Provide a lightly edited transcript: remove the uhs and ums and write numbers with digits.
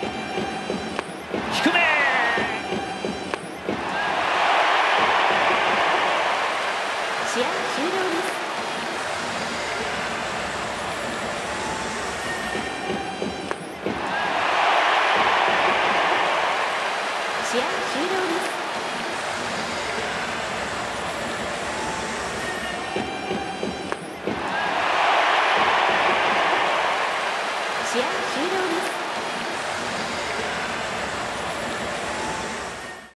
低め。 試合終了です。試合終了です。